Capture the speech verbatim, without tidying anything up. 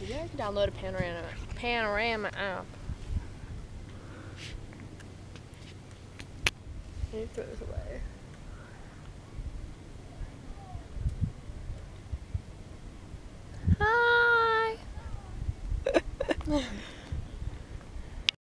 Maybe I can download a panorama panorama app. I need to throw this away. Hi.